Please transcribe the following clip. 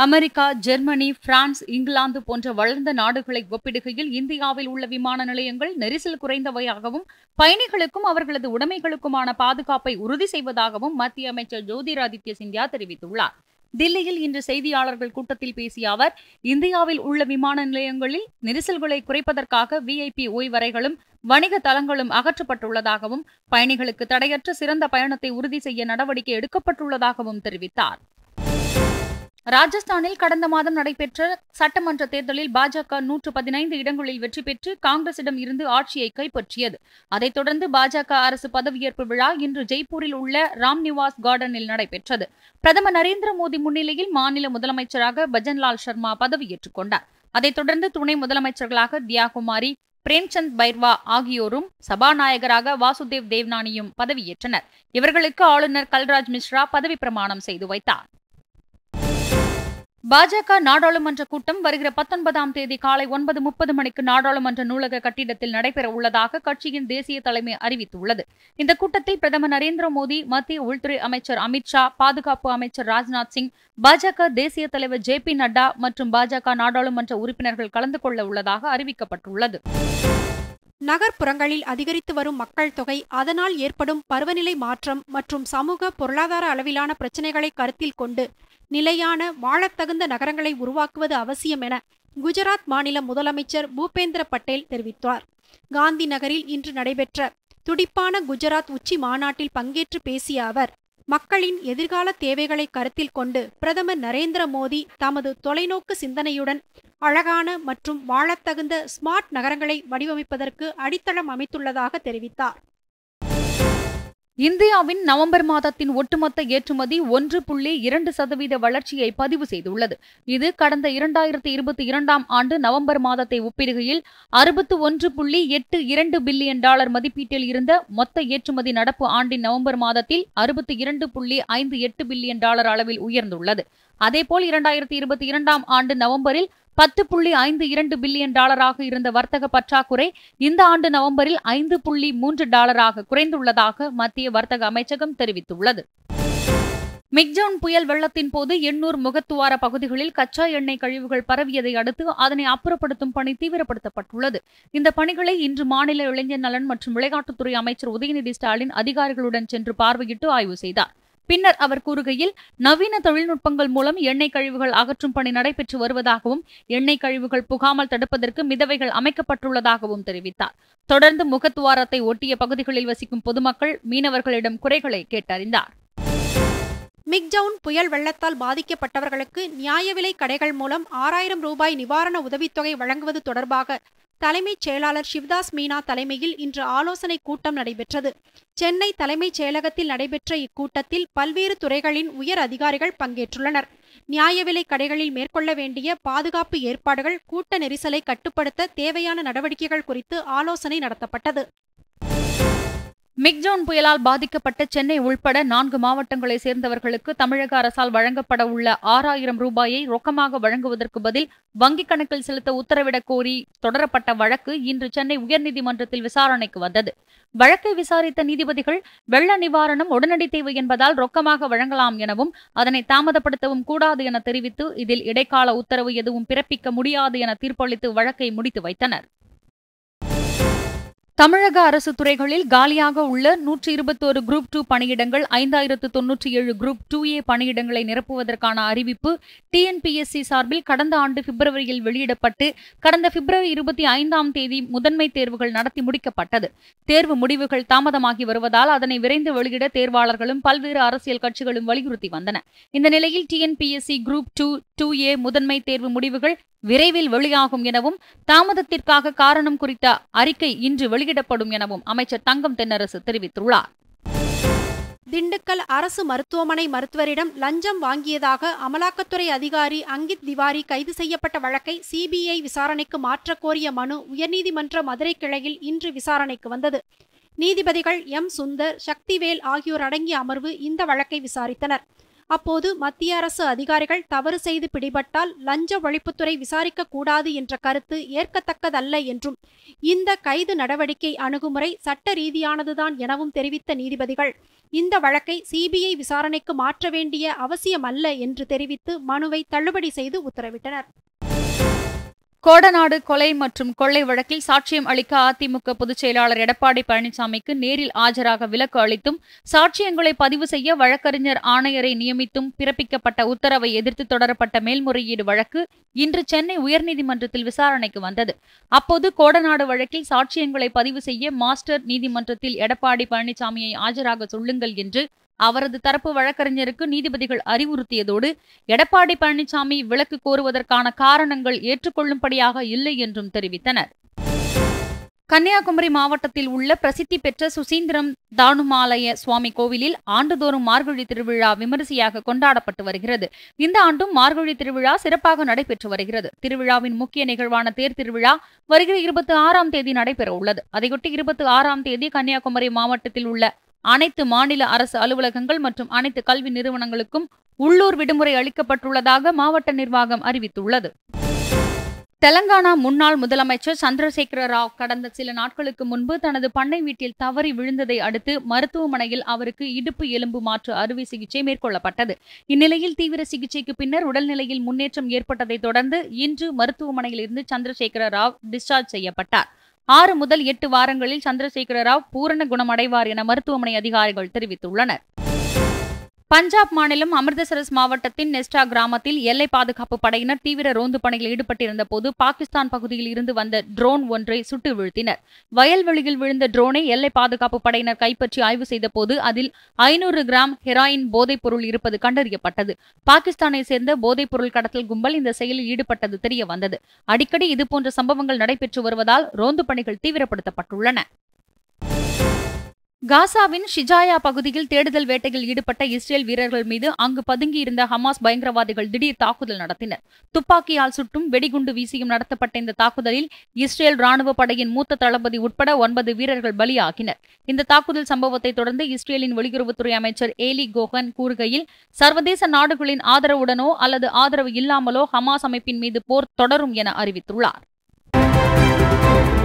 America, Germany, France, England போன்ற வளர்ந்த நாடுகளை ஒப்பிடுகையில் இந்தியாவில் உள்ள விமான நிலையங்கள் நெரிசல் குறைந்தவையாகவும் பயணிகளுக்கும் அவர்களது உடைமைகளுக்குமான பாதுகாப்பை உறுதி செய்வதாகவும் மத்திய அமைச்சர் ஜோதிராதித்ய சிந்தியா தெரிவித்துள்ளார். தில்லியில் இன்று செய்தியாளர்கள் கூட்டத்தில் பேசிய அவர், இந்தியாவில் உள்ள விமான நிலையங்களில் நெரிசல்களை குறைப்பதற்காக VIP ஓய்வறைகளும் வணிக தளங்களும் அகற்றப்பட்டுள்ளதாகவும் பயணிகளுக்கு தடையற்ற சிறந்த பயணத்தை உறுதி செய்ய நடவடிக்கை எடுக்கப்பட்டுள்ளதாகவும் தெரிவித்தார். ராஜஸ்தானில் கடந்த மாதம் நடைபெற்ற சட்டமன்ற தேர்தலில் பாஜக 115 இடங்களில் வெற்றி பெற்று காங்கிரசிடம் இருந்து ஆட்சியை கைப்பற்றியது. அதைத் தொடர்ந்து பாஜக அரசு பதவியேற்பு விழா இன்று ஜெய்ப்பூரில் உள்ள ராம்நிவாஸ் கார்டனில் நடைபெற்றது. பிரதமர் நரேந்திர மோடி முன்னிலையில் மாநில முதலமைச்சராக பஜன்லால் சர்மா பதவியேற்றுக் கொண்டார். அதைத் தொடர்ந்து துணை முதலமைச்சர்களாக தியாகுமாரி, பிரேம்சந்த் பைர்வா ஆகியோரும், சபாநாயகராக வாசுதேவ் தேவ்னானியும் பதவியேற்றனர். இவர்களுக்கு ஆளுநர் கல்ராஜ் மிஸ்ரா பதவி பிரமாணம் செய்து வைத்தார். பாஜக நாடாளுமன்ற கூட்டம் வருகிற 19ஆம் தேதி காலை 9:30 மணிக்கு நாடாளுமன்ற நூலக கட்டிடத்தில் நடைபெற உள்ளதாக கட்சியின் தேசிய தலைமை அறிவித்துள்ளது. இந்த கூட்டத்தில் பிரதமர் நரேந்திர மோடி, மத்திய உள்துறை அமைச்சர் அமித்ஷா, பாதுகாப்பு அமைச்சர் ராஜ்நாத் சிங், பாஜக தேசிய தலைவர் JP நட்டா மற்றும் பாஜக நாடாளுமன்ற உறுப்பினர்கள் கலந்து கொள்ள உள்ளதாக அறிவிக்கப்பட்டுள்ளது. நகர்ப்புறங்களில் அதிகரித்து வரும் மக்கள் தொகை, அதனால் ஏற்படும் பருவநிலை மாற்றம் மற்றும் சமூக பொருளாதார அளவிலான பிரச்சினைகளை கருத்தில் கொண்டு நிலையான வாழத்தகுந்த நகரங்களை உருவாக்குவது அவசியம் என குஜராத் மாநில முதலமைச்சர் பூபேந்திர பட்டேல் தெரிவித்தார். காந்தி நகரில் இன்று நடைபெற்ற துடிப்பான குஜராத் உச்சி மாநாட்டில் பங்கேற்று பேசிய அவர், மக்களின் எதிர்கால தேவைகளை கருத்தில் கொண்டு பிரதமர் நரேந்திர மோடி தமது தொலைநோக்கு சிந்தனையுடன் அழகான மற்றும் வாழத்தகுந்த ஸ்மார்ட் நகரங்களை வடிவமைப்பதற்கு அடித்தளம் அமைத்துள்ளதாக தெரிவித்தார். இந்தியாவின் நவம்பர் மாதத்தின் ஒட்டுமொத்த ஏற்றுமதி 1.2% வளர்ச்சியை பதிவு செய்துள்ளது. இது கடந்த 2022ஆம் ஆண்டு நவம்பர் மாதத்தை ஒப்பிடுகையில் $61.82 பில்லியன் மதிப்பீட்டில் இருந்த மொத்த ஏற்றுமதி நடப்பு ஆண்டின் நவம்பர் மாதத்தில் $62.58 பில்லியன் அளவில் உயர்ந்துள்ளது. அதேபோல் 2022ஆம் ஆண்டு நவம்பரில் $10.52 பில்லியன் இருந்த வர்த்தக பற்றாக்குறை இந்த ஆண்டு நவம்பரில் $5.3 குறைந்துள்ளதாக மத்திய வர்த்தக அமைச்சகம் தெரிவித்துள்ளது. மிக்ஜவுன் புயல் வெள்ளத்தின் போது எண்ணூர் முகத்துவார பகுதிகளில் கச்சா எண்ணெய் கழிவுகள் பரவியதை அடுத்து அதனை அப்புறப்படுத்தும் பணி தீவிரப்படுத்தப்பட்டுள்ளது. இந்த பணிகளை இன்று மாநில இளைஞர் நலன் மற்றும் விளையாட்டுத்துறை அமைச்சர் உதயநிதி ஸ்டாலின் அதிகாரிகளுடன் சென்று பார்வையிட்டு ஆய்வு செய்தார். பின்னர் அவர் கூறுகையில், நவீன தொழில்நுட்பங்கள் மூலம் எண்ணெய் கழிவுகள் அகற்றும் பணி நடைபெற்று வருவதாகவும் எண்ணெய் கழிவுகள் புகாமல் தடுப்பதற்கு மிதவைகள் அமைக்கப்பட்டுள்ளதாகவும் தெரிவித்தார். தொடர்ந்து முகத்துவாரத்தை ஒட்டிய பகுதிகளில் வசிக்கும் பொதுமக்கள், மீனவர்களிடம் குறைகளை கேட்டறிந்தார். மிக்ஜவுன் புயல் வெள்ளத்தால் பாதிக்கப்பட்டவர்களுக்கு நியாய விலை கடைகள் மூலம் $6000 நிவாரண உதவித்தொகை வழங்குவது தொடர்பாக தலைமைச் செயலாளர் சிவ்தாஸ் மீனா தலைமையில் இன்று ஆலோசனை கூட்டம் நடைபெற்றது. சென்னை தலைமைச் செயலகத்தில் நடைபெற்ற இக்கூட்டத்தில் பல்வேறு துறைகளின் உயர் அதிகாரிகள் பங்கேற்றுள்ளனர். நியாய விலை கடைகளில் மேற்கொள்ள வேண்டிய பாதுகாப்பு ஏற்பாடுகள், கூட்ட நெரிசலை கட்டுப்படுத்த தேவையான நடவடிக்கைகள் குறித்து ஆலோசனை நடத்தப்பட்டது. மிக்ஜவுன் புயலால் பாதிக்கப்பட்ட சென்னை உள்பட 4 மாவட்டங்களை சேர்ந்தவர்களுக்கு தமிழக அரசால் வழங்கப்பட உள்ள $6000 ரொக்கமாக வழங்குவதற்கு பதில் வங்கிக் கணக்கில் செலுத்த உத்தரவிடக் கோரி தொடரப்பட்ட வழக்கு இன்று சென்னை உயர்நீதிமன்றத்தில் விசாரணைக்கு வந்தது. வழக்கை விசாரித்த நீதிபதிகள், வெள்ள நிவாரணம் உடனடி தேவை என்பதால் ரொக்கமாக வழங்கலாம் எனவும் அதனை தாமதப்படுத்தவும் கூடாது என தெரிவித்து இதில் இடைக்கால உத்தரவு எதுவும் பிறப்பிக்க முடியாது என தீர்ப்பளித்து வழக்கை முடித்து வைத்தனர். தமிழக அரசு துறைகளில் காலியாக உள்ள 121 குரூப் 2 பணியிடங்கள், 5097 குரூப் 2A பணியிடங்களை நிரப்புவதற்கான அறிவிப்பு TNPSC சார்பில் கடந்த ஆண்டு பிப்ரவரியில் வெளியிடப்பட்டு கடந்த பிப்ரவரி 25ஆம் தேதி முதன்மை தேர்வுகள் நடத்தி முடிக்கப்பட்டது. தேர்வு முடிவுகள் தாமதமாகி வருவதால் அதனை விரைந்து வெளியிட தேர்வாளர்களும் பல்வேறு அரசியல் கட்சிகளும் வலியுறுத்தி வந்தன. இந்த நிலையில் TNPSC குரூப் 2A முதன்மை தேர்வு முடிவுகள் விரைவில் வெளியாகும் எனவும் தாமதத்திற்காக காரணம் குறித்த அறிக்கை இன்று வெளியிடப்படும் எனவும் அமைச்சர் தங்கம் தென்னரசு தெரிவித்துள்ளார். திண்டுக்கல் அரசு மருத்துவமனை மருத்துவரிடம் லஞ்சம் வாங்கியதாக அமலாக்கத்துறை அதிகாரி அங்கித் திவாரி கைது செய்யப்பட்ட வழக்கை CBI விசாரணைக்கு மாற்ற கோரிய மனு உயர்நீதிமன்ற மதுரை கிளையில் இன்று விசாரணைக்கு வந்தது. நீதிபதிகள் M. சுந்தர், சக்திவேல் ஆகியோர் அடங்கிய அமர்வு இந்த வழக்கை விசாரித்தனர். அப்போது மத்திய அரசு அதிகாரிகள் தவறு செய்து பிடிபட்டால் லஞ்ச ஒழிப்புத்துறை விசாரிக்க கூடாது என்ற கருத்து ஏற்கத்தக்கதல்ல என்றும், இந்த கைது நடவடிக்கை அணுகுமுறை சட்ட ரீதியானதுதான் எனவும் தெரிவித்த நீதிபதிகள் இந்த வழக்கை சிபிஐ விசாரணைக்கு மாற்ற வேண்டிய அவசியமல்ல என்று தெரிவித்து மனுவை தள்ளுபடி செய்து உத்தரவிட்டனர். கோடநாடு கொலை மற்றும் கொள்ளை வழக்கில் சாட்சியம் அளிக்க அதிமுக பொதுச் செயலாளர் எடப்பாடி பழனிசாமிக்கு நேரில் ஆஜராக விலக்கு அளித்தும், சாட்சியங்களை பதிவு செய்ய வழக்கறிஞர் ஆணையரை நியமித்தும் பிறப்பிக்கப்பட்ட உத்தரவை எதிர்த்து தொடரப்பட்ட மேல்முறையீடு வழக்கு இன்று சென்னை உயர்நீதிமன்றத்தில் விசாரணைக்கு வந்தது. அப்போது கோடநாடு வழக்கில் சாட்சியங்களை பதிவு செய்ய மாஸ்டர் நீதிமன்றத்தில் எடப்பாடி பழனிசாமியை ஆஜராக சொல்லுங்கள் என்று அவரது தரப்பு வழக்கறிஞருக்கு நீதிபதிகள் அறிவுறுத்தியதோடு, எடப்பாடி பழனிசாமி விலக்கு கோருவதற்கான காரணங்கள் ஏற்றுக்கொள்ளும்படியாக இல்லை என்றும் தெரிவித்தனர். கன்னியாகுமரி மாவட்டத்தில் உள்ள பிரசித்தி பெற்ற சுசீந்திரம் தானுமாலய சுவாமி கோவிலில் ஆண்டுதோறும் மார்கழி திருவிழா விமரிசையாக கொண்டாடப்பட்டு வருகிறது. இந்த ஆண்டும் மார்கழி திருவிழா சிறப்பாக நடைபெற்று வருகிறது. திருவிழாவின் முக்கிய நிகழ்வான தேர் திருவிழா வருகிற 26ஆம் தேதி நடைபெற உள்ளது. அதையொட்டி 26ஆம் தேதி கன்னியாகுமரி மாவட்டத்தில் உள்ள அனைத்து மாநில அரசு அலுவலகங்கள் மற்றும் அனைத்து கல்வி நிறுவனங்களுக்கும் உள்ளூர் விடுமுறை அளிக்கப்பட்டுள்ளதாக மாவட்ட நிர்வாகம் அறிவித்துள்ளது. தெலங்கானா முன்னாள் முதலமைச்சர் சந்திரசேகர ராவ் கடந்த சில நாட்களுக்கு முன்பு தனது பண்ணை வீட்டில் தவறி விழுந்ததை அடுத்து மருத்துவமனையில் அவருக்கு இடுப்பு எலும்பு மாற்று அறுவை சிகிச்சை மேற்கொள்ளப்பட்டது. இந்நிலையில் தீவிர சிகிச்சைக்கு பின்னர் உடல்நிலையில் முன்னேற்றம் ஏற்பட்டதை தொடர்ந்து இன்று மருத்துவமனையில் இருந்து சந்திரசேகர ராவ் டிஸ்சார்ஜ் செய்யப்பட்டார். 6 முதல் 8 வாரங்களில் சந்திரசேகர ராவ் பூரண குணமடைவார் என மருத்துவமனை அதிகாரிகள் தெரிவித்துள்ளனர். பஞ்சாப் மாநிலம் அமிர்தசரஸ் மாவட்டத்தின் நெஸ்டா கிராமத்தில் எல்லை பாதுகாப்பு படையினர் தீவிர ரோந்து பணியில் ஈடுபட்டிருந்த போது பாகிஸ்தான் பகுதியில் இருந்து வந்த ட்ரோன் ஒன்றை சுட்டு வீழ்த்தினர். வயல்வெளியில் விழுந்த ட்ரோனை எல்லை பாதுகாப்பு படையினர் கைப்பற்றி ஆய்வு செய்த போது அதில் 500 கிராம் ஹெராயின் போதைப் பொருள் இருப்பது கண்டறியப்பட்டது. பாகிஸ்தானை சேர்ந்த போதைப் பொருள் கடத்தல் கும்பல் இந்த செயலில் ஈடுபட்டது தெரிய வந்தது. அடிக்கடி இதுபோன்ற சம்பவங்கள் நடைபெற்று வருவதால் ரோந்து பணிகள் தீவிரப்படுத்தப்பட்டுள்ளன. காசாவின் ஷிஜாயா பகுதியில் தேடுதல் வேட்டையில் ஈடுபட்ட இஸ்ரேல் வீரர்கள் மீது அங்கு பதுங்கியிருந்த ஹமாஸ் பயங்கரவாதிகள் திடீர் தாக்குதல் நடத்தினர். துப்பாக்கியால் சுட்டும் வெடிகுண்டு வீசியும் நடத்தப்பட்ட இந்த தாக்குதலில் இஸ்ரேல் ராணுவ படையின் மூத்த தளபதி உட்பட 9 வீரர்கள் பலியாகினர். இந்த தாக்குதல் சம்பவத்தை தொடர்ந்து இஸ்ரேலின் வெளியுறவுத்துறை அமைச்சர் ஏலி கோஹன் கூறுகையில், சர்வதேச நாடுகளின் ஆதரவுடனோ அல்லது ஆதரவு இல்லாமலோ ஹமாஸ் அமைப்பின் மீது போர் தொடரும் என அறிவித்துள்ளார்.